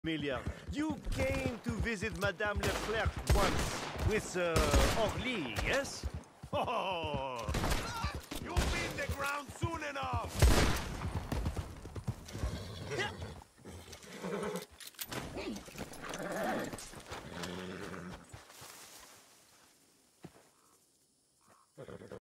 familiar. You came to visit Madame Leclerc once with Orly, yes? Oh, you'll be in the ground soon enough!